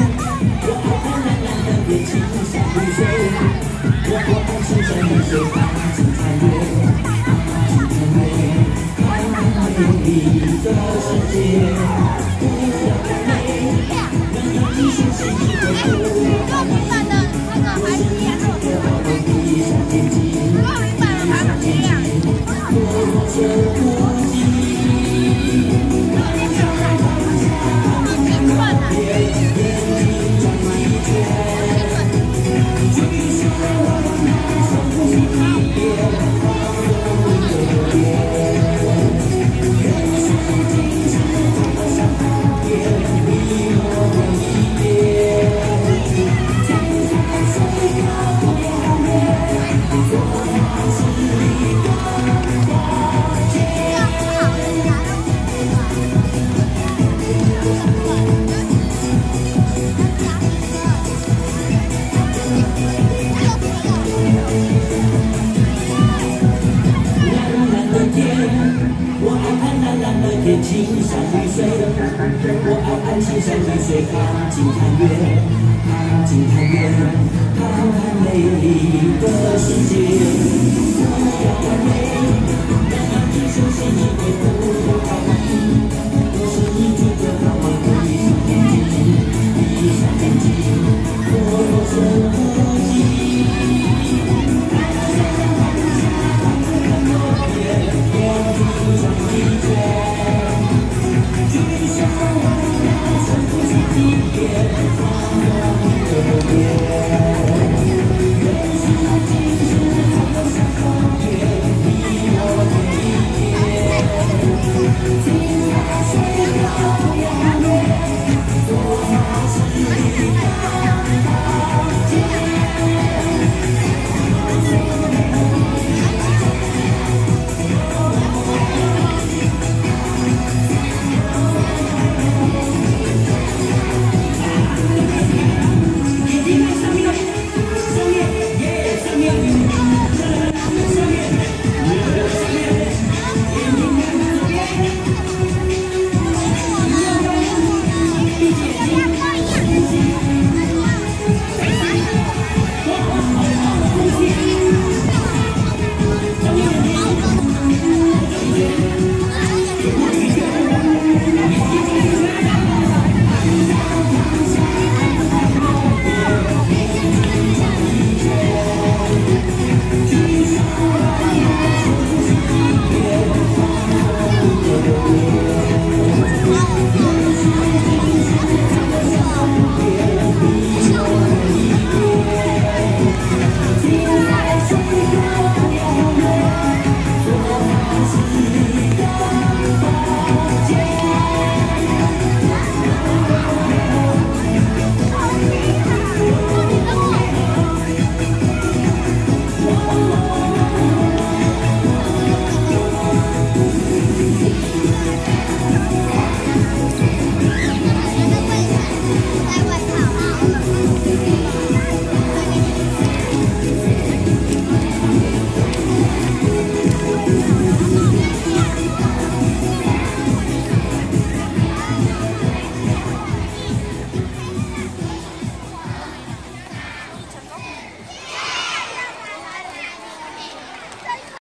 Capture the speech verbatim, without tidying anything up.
我爱蓝蓝的天，青山绿水。我爱青山绿水，看金残月，金残月，看美丽的世界。不要看美，人要继续是一个不要看美。我是一个好梦，闭上眼睛，闭上眼睛，我这不羁。 青山绿水，我爱看青山绿水，看金滩月，看金滩月，看看美丽的世界。不要看美，让眼睛休息一会，不要看美。我是一只个好梦，闭上眼睛，闭上眼睛，我若深呼吸。看落叶，眼睛像一圈。 举手，深呼吸几遍，放光的脸。